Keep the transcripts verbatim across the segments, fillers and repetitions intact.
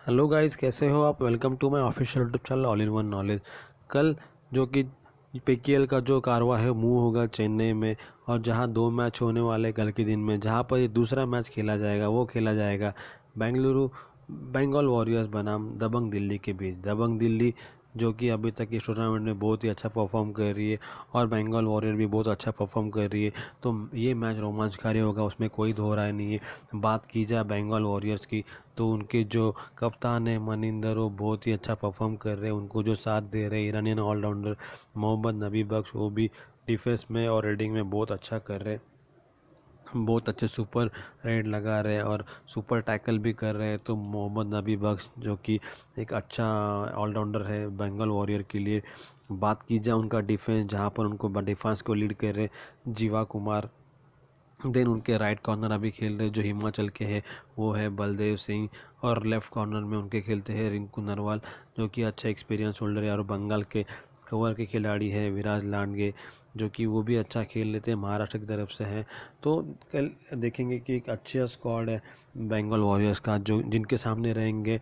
Hello guys, कैसे हो आप। Welcome to my official YouTube channel all in one knowledge. कल जो कि पीकेएल का जो कारवा है मूव होगा चेन्नई में, और जहां दो मैच होने वाले कल के दिन में, जहां पर ये दूसरा मैच खेला जाएगा वो खेला जाएगा बेंगलुरु बंगाल वॉरियर्स बनाम दबंग दिल्ली के बीच। दबंग दिल्ली जो कि अभी तक इस टूर्नामेंट में बहुत ही अच्छा परफॉर्म कर रही है और बंगाल वॉरियर भी बहुत अच्छा परफॉर्म कर रही है, तो ये मैच रोमांचकारी होगा, उसमें कोई दो राय नहीं है। बात की जाए बंगाल वॉरियर्स की, तो उनके जो कप्तान है मनिंदर, वो बहुत ही अच्छा परफॉर्म कर रहे हैं। उनको जो साथ दे रहे हैं ईरानियन ऑलराउंडर मोहम्मद नबी बख्श, वो भी डिफेंस में और रेडिंग में बहुत अच्छा कर रहे हैं, बहुत अच्छे सुपर रेड लगा रहे हैं और सुपर टैकल भी कर रहे हैं। तो मोहम्मद नबी बख्श जो कि एक अच्छा ऑलराउंडर है बंगाल वॉरियर के लिए। बात की जाए उनका डिफेंस, जहाँ पर उनको डिफेंस को लीड कर रहे हैं जीवा कुमार। देन उनके राइट कॉर्नर अभी खेल रहे जो हिमाचल के हैं वो है बलदेव सिंह, और लेफ़्ट कॉर्नर में उनके खेलते हैं रिंकू नरवाल जो कि अच्छा एक्सपीरियंस होल्डर है, और बंगाल के कवर के खिलाड़ी है विराज लांडगे जो कि वो भी अच्छा खेल लेते हैं, महाराष्ट्र की तरफ से हैं। तो कल देखेंगे कि एक अच्छा स्क्वाड है बंगाल वॉरियर्स का, जो जिनके सामने रहेंगे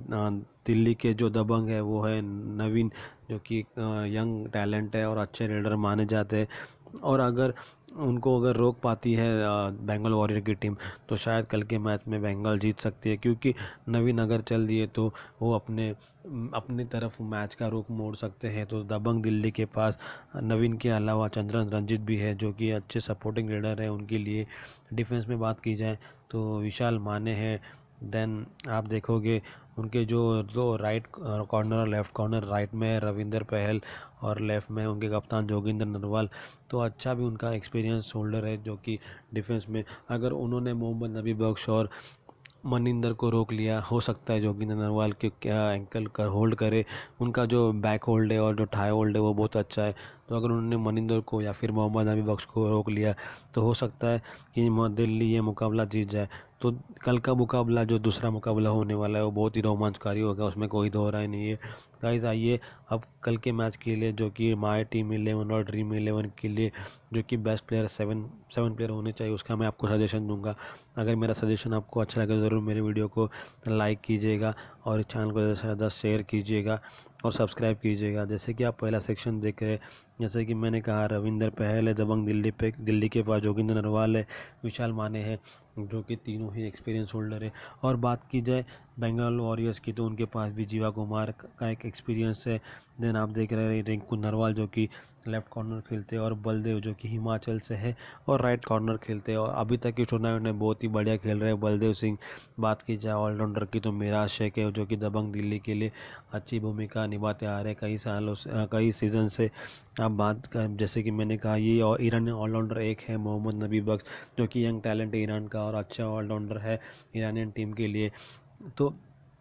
दिल्ली के जो दबंग है वो है नवीन, जो कि यंग टैलेंट है और अच्छे रेडर माने जाते हैं। और अगर उनको अगर रोक पाती है बंगाल वॉरियर की टीम, तो शायद कल के मैच में बंगाल जीत सकती है, क्योंकि नवीन अगर चल दिए तो वो अपने अपनी तरफ मैच का रुख मोड़ सकते हैं। तो दबंग दिल्ली के पास नवीन के अलावा चंद्रन रंजीत भी है जो कि अच्छे सपोर्टिंग लीडर है उनके लिए। डिफेंस में बात की जाए तो विशाल माने हैं। देन आप देखोगे उनके जो दो राइट कॉर्नर और लेफ़्ट कॉर्नर, राइट में रविंदर पहल और लेफ़्ट में उनके कप्तान जोगिंदर नरवाल, तो अच्छा भी उनका एक्सपीरियंस होल्डर है जो कि डिफेंस में अगर उन्होंने मोहम्मद नबी बख्श और मनिंदर को रोक लिया, हो सकता है जोगिंदर नरवाल के क्या एंकल कर होल्ड करे। उनका जो बैक होल्ड है और जो थाई होल्ड है वो बहुत अच्छा है, तो अगर उन्होंने मनिंदर को या फिर मोहम्मद नबी बख्श को रोक लिया तो हो सकता है कि दिल्ली ये मुकाबला जीत जाए। तो कल का मुकाबला जो दूसरा मुकाबला होने वाला है वो बहुत ही रोमांचकारी होगा, उसमें कोई दो राय नहीं है। गाइस आइए अब कल के मैच के लिए, जो कि माय टीम इलेवन और ड्रीम इलेवन के लिए जो कि best player seven seven player होने चाहिए, उसका मैं आपको सजेशन दूंगा। अगर मेरा सजेशन आपको अच्छा लगे ज़रूर मेरे वीडियो को लाइक कीजिएगा और चैनल को ज़्यादा से ज़्यादा शेयर कीजिएगा और सब्सक्राइब कीजिएगा। जैसे कि आप पहला सेक्शन देख रहे हैं, जैसे कि मैंने कहा रविंदर पहल है दबंग दिल्ली पे, दिल्ली के पास जोगिंदर नरवाल है, विशाल माने हैं जो कि तीनों ही एक्सपीरियंस होल्डर है। और बात की जाए बंगाल वॉरियर्स की, तो उनके पास भी जीवा कुमार का एक एक्सपीरियंस है। देन आप देख रहे हैं रिंकू नरवाल जो कि लेफ़्ट कॉर्नर खेलते हैं, और बलदेव जो कि हिमाचल से है और राइट कॉर्नर खेलते हैं, और अभी तक की टूर्नामेंट में बहुत ही बढ़िया खेल रहे हैं बलदेव सिंह। बात की जाए ऑलराउंडर की, तो मिराज शेख है जो कि दबंग दिल्ली के लिए अच्छी भूमिका निभाते आ रहे हैं कई सालों से, कई सीज़न से। आप बात कर, जैसे कि मैंने कहा ये और ईरानी ऑलराउंडर एक है मोहम्मद नबी बख्श जो कि यंग टैलेंट है ईरान का और अच्छा ऑलराउंडर है ईरानियन टीम के लिए। तो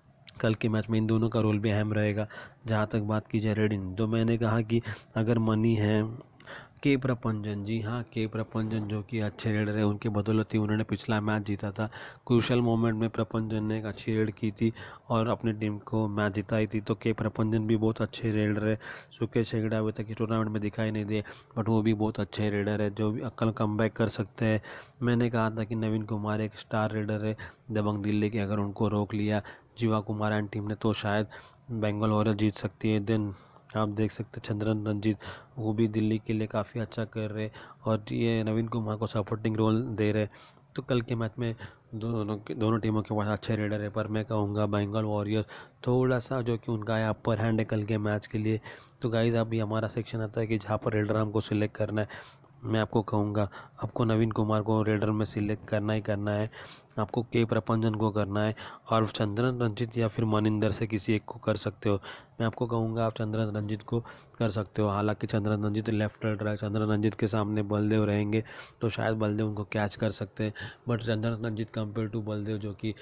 कल के मैच में इन दोनों का रोल भी अहम रहेगा। जहाँ तक बात की जाए रेडिंग, तो मैंने कहा कि अगर मनी है के प्रपंजन, जी हाँ के प्रपंजन जो कि अच्छे रेडर है, उनके बदौलत ही उन्होंने पिछला मैच जीता था। क्रूशल मोमेंट में प्रपंजन ने एक अच्छी रेड की थी और अपनी टीम को मैच जिताई थी। तो के प्रपंजन भी बहुत अच्छे रेडर है। सुकेश हेगड़े अभी तक टूर्नामेंट में दिखाई नहीं दिए, बट वो भी बहुत अच्छे रेडर है जो भी अक्ल कम बैक कर सकते हैं। मैंने कहा था कि नवीन कुमार एक स्टार रेडर है दबंग दिल्ली के, अगर उनको रोक लिया जीवा कुमार एंड टीम ने तो शायद बंगाल वॉरियर जीत सकती है। देन आप देख सकते हैं चंद्रन रंजीत, वो भी दिल्ली के लिए काफ़ी अच्छा कर रहे और ये नवीन कुमार को सपोर्टिंग रोल दे रहे। तो कल के मैच में दोनों दोनों टीमों के पास अच्छे रेडर है, पर मैं कहूँगा बंगाल वॉरियर थोड़ा सा जो कि उनका है अपर हैंड है कल के मैच के लिए। तो गाइज अभी हमारा सेक्शन आता है कि जहाँ पर रेडर हमको सिलेक्ट करना है, मैं आपको कहूँगा आपको नवीन कुमार को रेडर में सिलेक्ट करना ही करना है, आपको के प्रपंजन को करना है, और चंद्रन रंजीत या फिर मनिंदर से किसी एक को कर सकते हो। मैं आपको कहूँगा आप चंद्रन रंजीत को कर सकते हो। हालांकि चंद्रन रंजीत लेफ्ट रेडर है, चंद्रन रंजीत के सामने बलदेव रहेंगे तो शायद बलदेव उनको कैच कर सकते हैं, but Chandran Ranjit compare to Baldev जो कि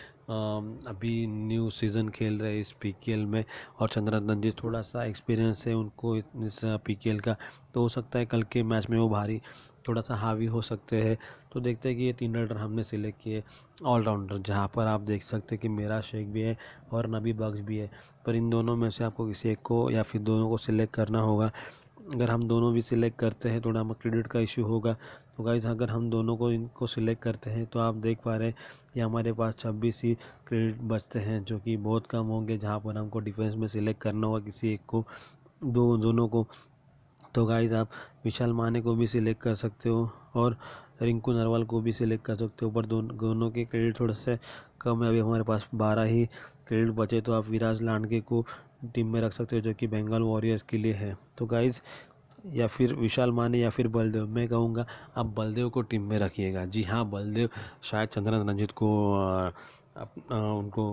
अभी न्यू सीज़न खेल रहे हैं इस पीकेएल में, और चंद्रन रंजीत थोड़ा सा एक्सपीरियंस है उनको इस पीकेएल का, तो हो सकता है कल के मैच में वो भारी थोड़ा सा हावी हो सकते हैं। तो देखते हैं कि ये तीन रेडर हमने सिलेक्ट किए ऑलराउंडर, जहाँ पर आप देख सकते हैं कि मेरा शेख भी है और नबी बख्श भी है, पर इन दोनों में से आपको किसी एक को या फिर दोनों को सिलेक्ट करना होगा। अगर हम दोनों भी सिलेक्ट करते हैं थोड़ा हमें क्रेडिट का इशू होगा, तो गाइस अगर हम दोनों को इनको सिलेक्ट करते हैं तो आप देख पा रहे हैं कि हमारे पास छब्बीस ही क्रेडिट बचते हैं, जो कि बहुत कम होंगे, जहाँ पर हमको डिफेंस में सिलेक्ट करना होगा किसी एक को, दो दोनों को। तो गाइस आप विशाल माने को भी सिलेक्ट कर सकते हो और रिंकू नरवाल को भी सिलेक्ट कर सकते हो, पर दोनों दोनों के क्रेडिट थोड़े से कम है। अभी हमारे पास बारह ही क्रेडिट बचे, तो आप विराज लांडगे को टीम में रख सकते हो जो कि बंगाल वॉरियर्स के लिए है। तो गाइस या फिर विशाल माने या फिर बलदेव, मैं कहूँगा आप बलदेव को टीम में रखिएगा। जी हाँ, बलदेव शायद चंद्रन रंजीत को आ, आ, उनको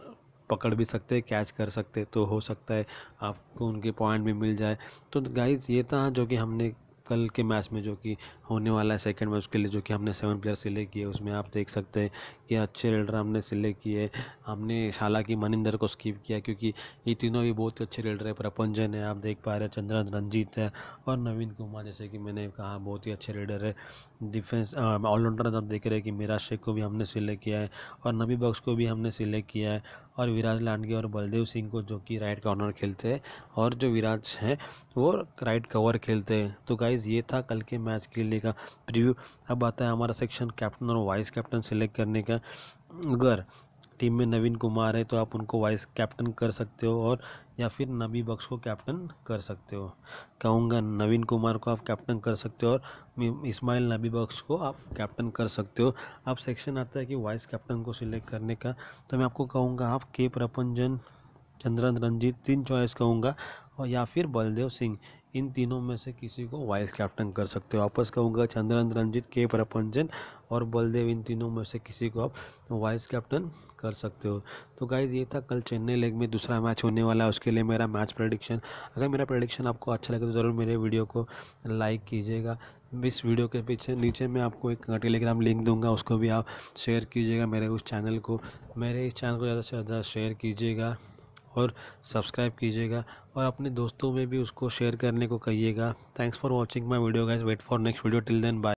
पकड़ भी सकते हैं, कैच कर सकते, तो हो सकता है आपको उनके पॉइंट भी मिल जाए। तो गाइज ये था जो कि हमने कल के मैच में जो कि होने वाला है सेकंड मैच के लिए, जो कि हमने सेवन प्लेयर सिलेक्ट किए, उसमें आप देख सकते हैं कि अच्छे रेडर हमने सिलेक्ट किए। हमने हालांकि मनिंदर को स्किप किया क्योंकि ये तीनों भी बहुत अच्छे रेडर है। प्रपंजन है, आप देख पा रहे हैं, चंद्रन रंजीत है और नवीन कुमार, जैसे कि मैंने कहा बहुत ही अच्छे रेडर है। डिफेंस ऑलराउंडर आप देख रहे हैं कि मिराज शेख को भी हमने सिलेक्ट किया है और नबी बख्श को भी हमने सिलेक्ट किया है, और विराज लांडगे और बलदेव सिंह को जो कि राइट कॉर्नर खेलते हैं, और जो विराज हैं वो राइट कवर खेलते हैं। तो गाइज ये था कल के मैच के लिए का प्रीव्यू। अब आता है हमारा सेक्शन कैप्टन और वाइस कैप्टन सिलेक्ट करने का। अगर टीम में नवीन कुमार है तो आप उनको वाइस कैप्टन कर सकते हो, और या फिर नबी बख्श को कैप्टन कर सकते हो। कहूँगा नवीन कुमार को आप कैप्टन कर सकते हो और इस्माइल नबी बख्श को आप कैप्टन कर सकते हो। अब सेक्शन आता है कि वाइस कैप्टन को सिलेक्ट करने का, तो मैं आपको कहूँगा आप के प्रपंजन, चंद्रन रंजीत तीन चॉइस कहूँगा, और या फिर बलदेव सिंह, इन तीनों में से किसी को वाइस कैप्टन कर सकते हो। वापस कहूँगा चंद्रन रंजीत, के प्रपंजन और बलदेव, इन तीनों में से किसी को आप वाइस कैप्टन कर सकते हो। तो गाइज़ ये था कल चेन्नई लीग में दूसरा मैच होने वाला है, उसके लिए मेरा मैच प्रेडिक्शन। अगर मेरा प्रेडिक्शन आपको अच्छा लगे तो ज़रूर मेरे वीडियो को लाइक कीजिएगा। इस वीडियो के पीछे नीचे मैं आपको एक टेलीग्राम लिंक दूंगा, उसको भी आप शेयर कीजिएगा मेरे उस चैनल को। मेरे इस चैनल को ज़्यादा से ज़्यादा शेयर कीजिएगा और सब्सक्राइब कीजिएगा, और अपने दोस्तों में भी उसको शेयर करने को कहिएगा। Thanks for watching my video guys, wait for next video, till then bye.